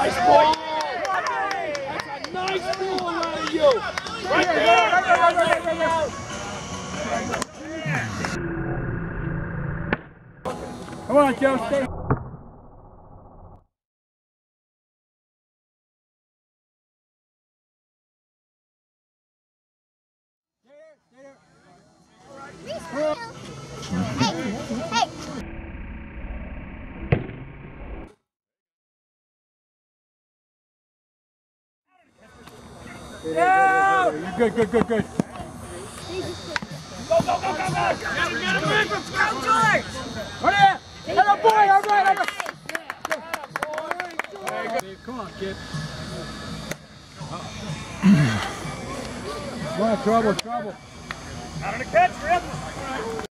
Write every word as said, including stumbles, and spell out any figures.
Nice ball. That's a nice ball out of you. Right there. Right there. Right there. Right there. Come on, Joe. Stay. Yeah! You're good, good, good, good. Go, go, go, go, go! Get him, get him in from Scout George! Right there! Get a boy, all right, all right. Come on, kid. Come on, trouble, trouble. Out of the catch, Rip!